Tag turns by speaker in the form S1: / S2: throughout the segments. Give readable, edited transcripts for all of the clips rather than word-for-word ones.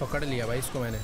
S1: पकड़ लिया भाई इसको मैंने।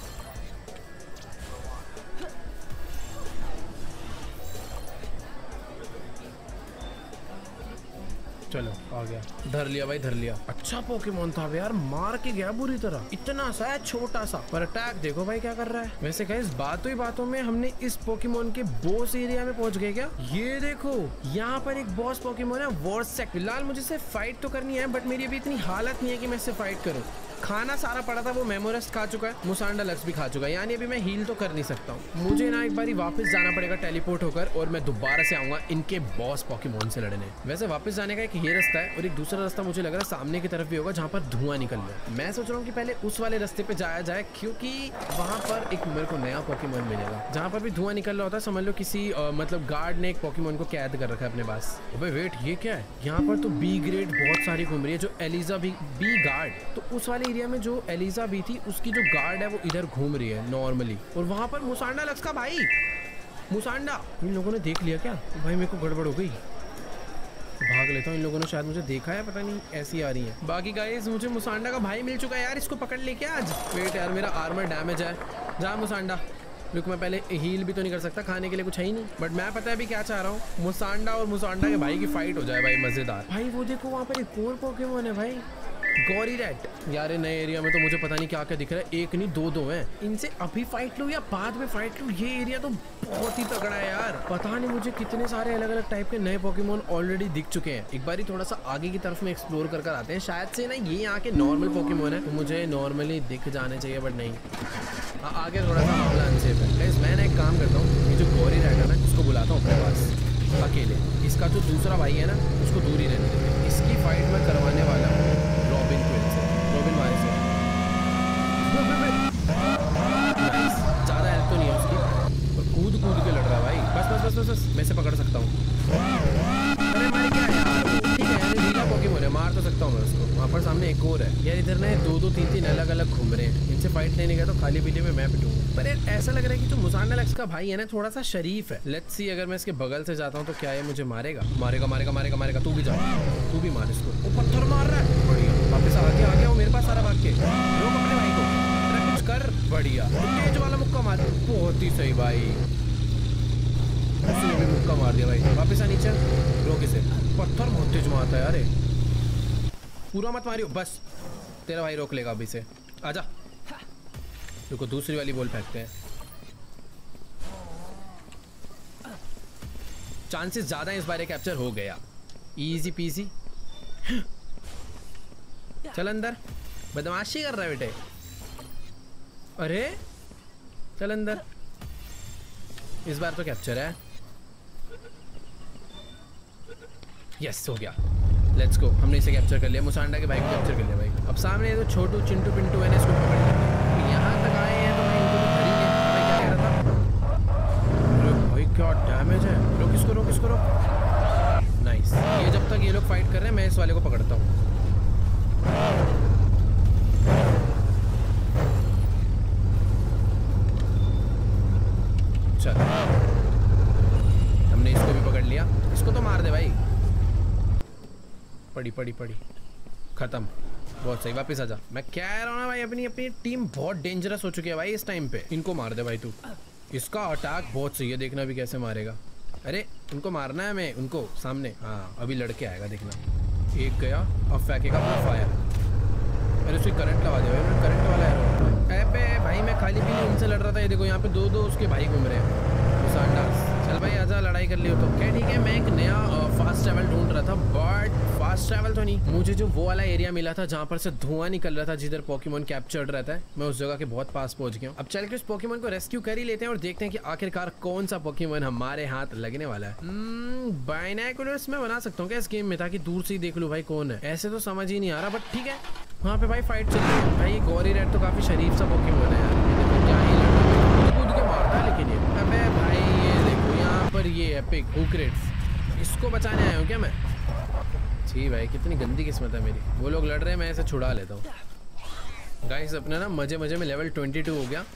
S1: चलो आ गया, धर लिया भाई, धर लिया। अच्छा पोकेमोन था यार, मार के गया बुरी तरह। इतना सा है, छोटा सा, पर अटैक देखो भाई क्या कर रहा है। वैसे गाइस बातों ही बातों में हमने इस पोकेमोन के बॉस एरिया में पहुंच गए क्या? ये देखो यहाँ पर एक बॉस पोकेमोन है वॉर्सेक। फिलहाल मुझे इससे फाइट तो करनी है, बट मेरी अभी इतनी हालत नहीं है कि मैं इससे फाइट करूँ। खाना सारा पड़ा था, वो मेमोरेस्ट खा चुका है, मुसांडा लक्स भी खा चुका है, यानी अभी मैं हील तो कर नहीं सकता हूँ। मुझे ना एक बारी वापस जाना पड़ेगा टेलीपोर्ट होकर, और मैं दोबारा से आऊंगा इनके बॉस पोकेमोन से लड़ने। वैसे वापस जाने का एक ये रास्ता है, और एक दूसरा रास्ता मुझे लग रहा है सामने की तरफ भी होगा, जहाँ पर धुआं निकल रहा है। मैं सोच रहा हूँ कि पहले उस वाले रास्ते पे जाया जाए, क्योंकि वहाँ पर एक मेरे को नया पोकेमोन मिलेगा। जहाँ पर भी धुआं निकल रहा होता है, समझ लो किसी मतलब गार्ड ने एक पोकेमोन को कैद कर रखा है अपने पास। अबे वेट, ये क्या है? यहाँ पर तो बी ग्रेड बहुत सारी घूम रही है, जो एलिजा बी गार्ड। तो उस वाले एरिया में जो एलिजा भी थी, उसकी जो गार्ड है वो इधर घूम रही है नॉर्मली। और वहां पर मुसांडा लक्स का भाई, मुसांडा। इन लोगों ने देख लिया क्या? भाई मेरे को गड़बड़ हो गई, भाग लेता हूँ। इन लोगों ने शायद मुझे देखा है, पता नहीं, ऐसी आ रही है। बाकी गाइस मुझे मुसांडा का भाई मिल चुका है यार, इसको पकड़ ले क्या आज? वेट यार, मेरा आर्मर डैमेज है। जा मुसांडा, रुक, मैं पहले हील भी तो नहीं कर सकता, खाने के लिए कुछ है ही नहीं। बट मैं पता है अभी क्या चाह रहा हूँ, मुसांडा और मुसांडा के भाई की फाइट हो जाए भाई, मजेदार। भाई वो देखो वहाँ पर एक और पोकेमोन है भाई, गौरी रैट। यार नए एरिया में तो मुझे पता नहीं क्या क्या दिख रहा है, एक नहीं दो हैं। इनसे अभी फाइट लूं या बाद में फाइट लूं? ये एरिया तो बहुत ही तगड़ा है यार। पता नहीं मुझे कितने सारे अलग अलग टाइप के नए पोकेमोन ऑलरेडी दिख चुके हैं। एक बार थोड़ा सा आगे की तरफ में एक्सप्लोर कर आते हैं, शायद से ना ये यहाँ के नॉर्मल पोकेमोन है, तो मुझे नॉर्मली दिख जाने चाहिए, बट नहीं। आगे थोड़ा सा मामला अनसेफ है। मैं ना एक काम करता हूँ, ये जो गौरी रैट है ना, इसको बुलाता हूँ अपने पास अकेले। इसका जो दूसरा भाई है ना, उसको दूर ही रहने देते हैं। इसकी फाइट मैं करवाने वाला हूँ रॉबिन मारे से। नाइस, ज़्यादा हेल्प तो नहीं है उसकी, और कूद के लड़ रहा है भाई। बस मैं से पकड़ सकता हूँ। अरे भाई क्या यार, ठीक है यार, नीला पोकेमोन है, मार तो सकता हूँ मैं उसको। वहाँ पर सामने एक और है यार, इधर ना दो तीन अलग अलग घूम रहे हैं। इनसे फाइट लेने गया तो खाली पीले में मैं पिटूंगा। पर यार ऐसा लग रहा है कि जो मुसांडा लक्स का भाई है ना, थोड़ा सा शरीफ है। लेट्स सी, अगर मैं इसके बगल से जाता हूँ तो क्या ये मुझे मारेगा? तू भी जा, तू भी मार इसको। वो पत्थर मार रहा है, बढ़िया। वापस आ गया वो मेरे पास सारा भाग के। रोक अपने भाई को, कुछ कर, बढ़िया। तेज वाला मुक्का मार, बहुत ही सही भाई, उसने भी मुक्का मार दिया भाई। वापस आ नीचे, रोक इसे। पत्थर बहुत तेज मारता है यार, पूरा मत मारियो, बस तेरा भाई रोक लेगा अभी से। आजा, देखो दूसरी वाली बॉल फेंकते हैं। चांसेस ज्यादा इस बार कैप्चर हो गया, इजी पीसी। चल अंदर, बदमाशी कर रहा है बेटे। अरे चल अंदर, इस बार तो कैप्चर है। यस, हो गया, लेट्स गो। हमने इसे कैप्चर कर लिया, मुसांडा के भाई को कैप्चर कर लिया भाई। अब सामने ये तो छोटू चिंटू पिंटू है, इसको पकड़ लेते हैं। यहाँ तक आए हैं तो मैं इनको तो धर ही लिया। भाई क्या कह रहा था? अरे भाई क्या डैमेज है, रोक इसको रोक। नाइस, ये जब तक ये लोग फाइट कर रहे हैं मैं इस वाले को पकड़ता हूँ। चल, हमने इसको भी पकड़ लिया, इसको तो मार दे भाई। पड़ी खत्म, बहुत सही। वापस आजा। मैं कह रहा हूँ ना भाई, अपनी टीम बहुत डेंजरस हो चुकी है भाई इस टाइम पे। इनको मार दे भाई तू, इसका अटैक बहुत सही है, देखना भी कैसे मारेगा। अरे उनको मारना है मैं, उनको सामने। हाँ अभी लड़के आएगा, देखना। एक गया, अब फेंकेगा अपना फायर। अरे उसे करंट लगा दिया भाई, करंट वाला है। अबे भाई मैं खाली पीली उनसे लड़ रहा था, ये देखो यहाँ पे दो उसके भाई घूम रहे हैं। चल भाई आजा, लड़ाई कर लियो तो क्या। ठीक है, मैं एक नया फास्ट ट्रैवल ढूंढ रहा था, बट फास्ट ट्रैवल तो नहीं। मुझे जो वो वाला एरिया मिला था जहाँ पर से धुआं निकल रहा था, जिधर पोकेमोन कैप्चर्ड रहता है, मैं उस जगह के बहुत पास पहुंच गया हूँ। अब चल के उस पोकेमोन को रेस्क्यू कर ही लेते हैं और देखते हैं कि आखिरकार कौन सा पोकेमोन हमारे हाथ लगने वाला है। बाइनोकुलर्स में बना सकता हूँ क्या इस गेम में, ताकि दूर से ही देख लूँ भाई कौन है। ऐसे तो समझ ही नहीं आ रहा, बट ठीक है। वहाँ पे भाई फाइट चल रही है। भाई गौरी रैट तो काफी शरीफ सा पोकेमोन है यार, क्या ही कूद के मारता है। लेकिन ये अबे भाई ये देखो यहाँ पर ये एपिक हुकरेट्स, इसको बचाने आया हूँ क्या मैं? जी भाई कितनी गंदी किस्मत है मेरी। वो लोग लड़ रहे हैं, मैं ऐसे छुड़ा लेता हूँ। गाइस अपना ना मजे में लेवल 22 हो गया।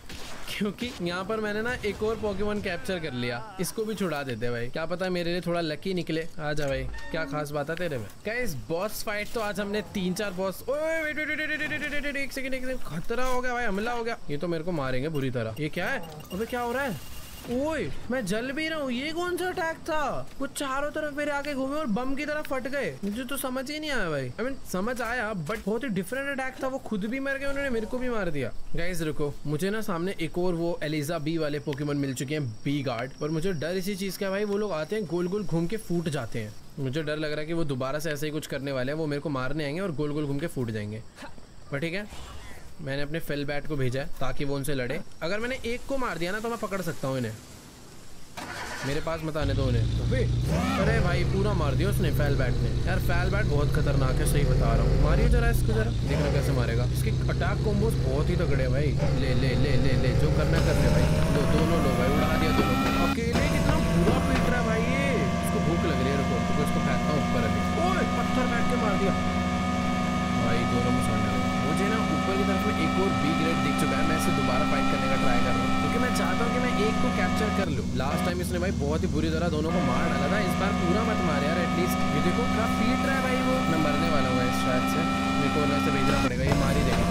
S1: क्योंकि यहाँ पर मैंने ना एक और पोकेमोन कैप्चर कर लिया। इसको भी छुड़ा देते भाई, क्या पता मेरे लिए थोड़ा लकी निकले। आजा भाई, क्या खास बात है तेरे में। गाइस बॉस फाइट तो आज हमने 3-4 बॉस। ओए वेट एक सेकंड, खतरा हो गया भाई, हमला हो गया। ये तो मेरे को मारेंगे बुरी तरह। ये क्या है? अबे क्या हो रहा है? ओए मैं जल भी रहा हूँ। ये कौन सा अटैक था? वो चारों तरफ मेरे आके घूमे और बम की तरह फट गए। मुझे तो समझ ही नहीं आया भाई। I mean, समझ आया बट बहुत ही डिफरेंट अटैक था। वो खुद भी मर गए, उन्होंने मेरे को भी मार दिया। गाइस रुको, मुझे ना सामने एक और वो एलिजा बी वाले पोकेमोन मिल चुके हैं, बी गार्ड। और मुझे डर इसी चीज का भाई, वो लोग आते हैं गोल गोल घूम के फूट जाते हैं। मुझे डर लग रहा है कि वो दोबारा से ऐसे ही कुछ करने वाले हैं। वो मेरे को मारने आएंगे और गोल गोल घूम के फूट जाएंगे। पर ठीक है, मैंने अपने फेल बैट को भेजा है ताकि वो उनसे लड़े। अगर मैंने एक को मार दिया ना तो मैं पकड़ सकता हूँ इन्हें। मेरे पास मत आने दो उन्हें। अरे भाई पूरा मार दिया उसने फेल बैट ने। यार फेल बैट बहुत खतरनाक है, सही बता रहा हूँ। मारिए जरा इसको, जरा देखना कैसे मारेगा। इसके अटैक कॉम्बोस बहुत ही तगड़े हैं भाई। ले ले ले ले ले, जो करना कर ले भाई। लो दोनों लो भाई, उड़ा दिया दोनों को। अकेले कितना बुरा पीट रहा है भाई ये। इसको भूख लग रही है, रुको तो इसको फेंकता हूँ ऊपर अभी। ओए पत्थर बैठ के मार दिया भाई, दोनों में सामने। मुझे ना ऊपर की तरफ में एक और बी ग्रेड दिख चुका है। मैं इसे दोबारा फाइट करने का ट्राई कर रहा हूँ क्योंकि मैं चाहता हूँ कि मैं एक को कैप्चर कर लूँ। लास्ट टाइम इसने भाई बहुत ही बुरी तरह दोनों को मार डाला था। इस बार पूरा मत मार यार एटलीस्ट। ये देखो क्या पीट रहा है भाई वो। मैं मरने वाला हूँ इस शायद से, मेरे को वैसे भेजना पड़ेगा। ये मार ही देगा।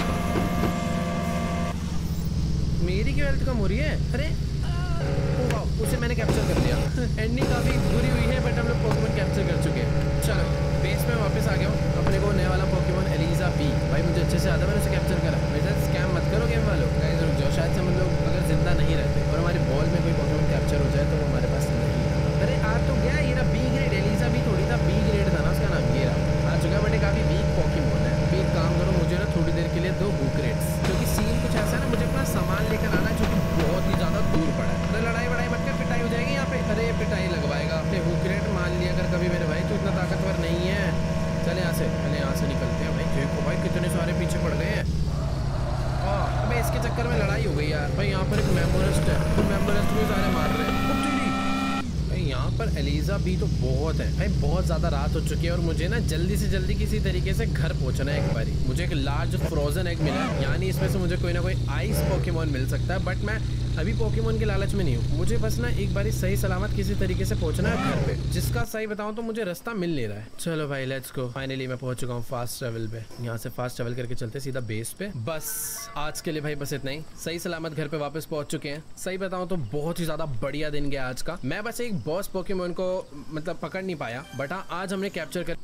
S1: मेरी क्या हेल्थ कम हो रही है? अरे उसे मैंने कैप्चर कर लिया। एंडिंग काफी बुरी हुई है बट हम लोग पोकेमोन कैप्चर कर चुके हैं। चलो बेस में वापस आ गया हूँ। अपने को नया वाला पोकेमोन एलिजा बी भाई मुझे अच्छे से आता है, मैंने उसे कैप्चर करा। वैसे स्कैम मत करो गेम वालों। गाइस रुक जाओ, शायद से हम लोग अगर जिंदा नहीं रहते और हमारी बॉल में कोई पोकेमोन कैप्चर हो जाए तो वो हमारे पास नहीं है। अरे आ तो गया ये रहा बी ग्रेड। एलिजा बी थोड़ी था, बी ग्रेड था ना उसका नाम। ये रहा आ चुका बट काफी वीक पोकेमोन है। अभी एक काम करो, मुझे ना थोड़ी देर के लिए दो बुकरेट्स, क्योंकि सीन कुछ ऐसा है ना, मुझे अपना सामान लेकर आना जो कि बहुत ही ज्यादा दूर पड़ा है। अरे लड़ाई वड़ाई मत कर, पिटाई हो जाएगी यहाँ पे। अरे पिटाई लगवाएगा अपने बुकरेट। मान लिया अगर कभी मेरे भाई, तो इतना ताकतवर नहीं है। चले यहाँ से, पहले यहाँ से निकलते हैं भाई। देखो भाई कितने सारे पीछे पड़ गए हैं। अबे इसके चक्कर में लड़ाई हो गई यार भाई। यहाँ पर एक मेमोरिस्ट है, तो मेमोरिस्ट को सारे मार रहे हैं भाई। यहाँ पर एलिजा भी तो बहुत है भाई। बहुत ज्यादा रात हो चुकी है और मुझे ना जल्दी से जल्दी किसी तरीके से घर पहुंचना है। एक बारी मुझे एक लार्ज फ्रोजन एग मिला है, यानी इसमें से मुझे कोई ना कोई आइस पोकेमोन मिल सकता है। बट मैं अभी पोकेमोन के लालच में नहीं हूँ। मुझे बस ना एक बारी सही सलामत किसी तरीके से पहुंचना है घर पे, जिसका सही बताऊं तो मुझे रास्ता मिल नहीं रहा है। चलो भाई लेट्स गो। फाइनली मैं पहुंच चुका हूँ फास्ट ट्रेवल पे। यहाँ से फास्ट ट्रेवल करके चलते सीधा बेस पे। बस आज के लिए भाई बस इतना ही। सही सलामत घर पे वापस पहुंच चुके हैं। सही बताऊं तो बहुत ही ज्यादा बढ़िया दिन गया आज का। मैं बस एक बॉस पोकेमोन को मतलब पकड़ नहीं पाया, बट हाँ आज हमने कैप्चर कर।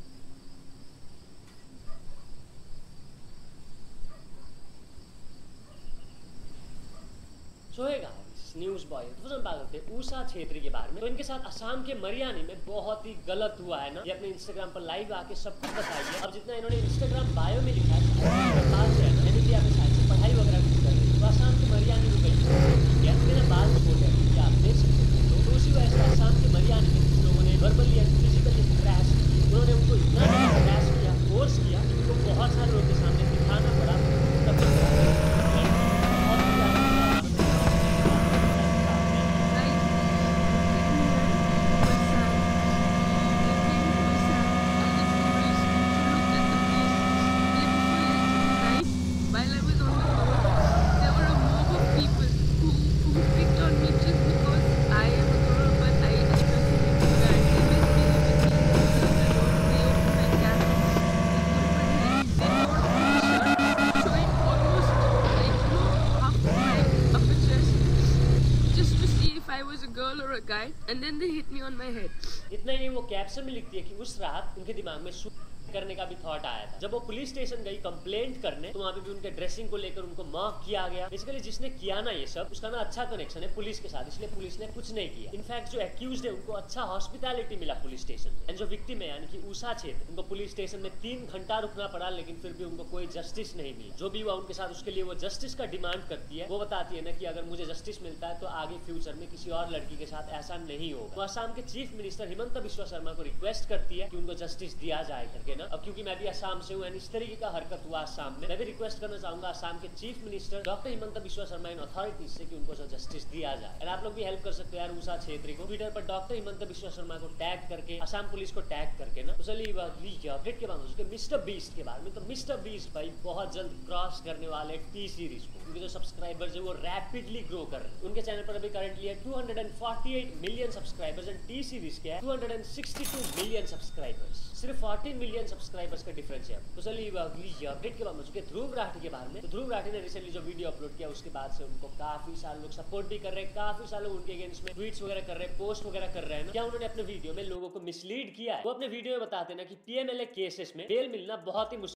S2: सोएगा न्यूज बॉय तो हम बात करते हैं ऊषा छेत्री के बारे में। तो इनके साथ असम के मरियानी में बहुत ही गलत हुआ है ना। ये अपने इंस्टाग्राम पर लाइव आके सब कुछ बताइए। अब जितना इन्होंने इंस्टाग्राम बायो में लिखा है यानी कि आपने शायद से पढ़ाई वगैरह कुछ कर रही तो असम के मरियानी में गई मेरा बात बोल रहे हैं कि आप देख सकते हो। तो उसी वजह से असम के मरियानी में कुछ लोगों ने वर्बली एंड फिजिकली क्रैश, उन्होंने उनको इतना क्रैश किया, फोर्स किया, उनको बहुत सारे लोगों के सामने दिखाना पड़ा।
S3: guy and then they hit me on my head.
S2: इतना ही नहीं, वो कैप्शन में लिखती है कि उस रात उनके दिमाग में करने का भी थॉट आया था। जब वो पुलिस स्टेशन गई कंप्लेंट करने तो वहाँ पे भी उनके ड्रेसिंग को लेकर उनको मॉक किया गया। बेसिकली जिसने किया ना ये सब, उसका ना अच्छा कनेक्शन है पुलिस के साथ, इसलिए पुलिस ने कुछ नहीं किया। इनफैक्ट जो एक्यूज्ड है उनको अच्छा हॉस्पिटैलिटी मिला पुलिस स्टेशन में। एंड जो विक्टिम है यानी कि ऊषा छेत्री, उनको पुलिस स्टेशन में 3 घंटा रुकना पड़ा, लेकिन फिर भी उनको कोई जस्टिस नहीं मिला। जो भी हुआ उनके साथ, उसके लिए वो जस्टिस का डिमांड करती है। वो बताती है ना कि अगर मुझे जस्टिस मिलता है तो आगे फ्यूचर में किसी और लड़की के साथ ऐसा नहीं होगा। वो असम के चीफ मिनिस्टर हिमंता बिस्वा शर्मा को रिक्वेस्ट करती है कि उनको जस्टिस दिया जाए करके ना। अब क्योंकि मैं भी असम से हूँ, इस तरीके का हरकत हुआ असम में, मैं भी रिक्वेस्ट करना चाहूंगा असम के chief minister doctor Himanta Biswa Sarma इन अथॉरिटीज से कि उनको जस्टिस दिया जाए। और आप लोग भी हेल्प कर सकते हो यार उषा छेत्री को ट्विटर पर डॉक्टर हिमंता बिश्वा शर्मा को टैग करके, असम पुलिस को टैग करके ना। तो चलिए अपडेट के बाद उसके मिस्टर बीस्ट के बारे में। तो मिस्टर बीस्ट भाई बहुत जल्द क्रॉस करने वाले टी सीरीज को, उनके जो सब्सक्राइबर्स है वो रैपिडली ग्रो कर रहे हैं। उनके चैनल पर अभी करंटली है 248 million subscribers and T Series के है 262 मिलियन सब्सक्राइबर्स। सिर्फ 14 मिलियन सब्सक्राइबर्स का डिफरेंस है। तो चलिए अपडेट के बाद मुझे ध्रुव राठी के बारे में। तो ध्रुव राठी ने रिसेंटली जो वीडियो अपलोड किया उसके बाद से उनको काफी सारे लोग सपोर्ट भी कर रहे हैं, काफी सारे लोग उनके अगेंस्ट में ट्वीट्स वगैरह कर रहे हैं, पोस्ट वगैरह कर रहे हैं। क्या उन्होंने अपने वीडियो में लोगों को मिसलीड किया है? वो अपने वीडियो में बताते हैं ना कि पीएमएलए केसेस में बेल मिलना बहुत ही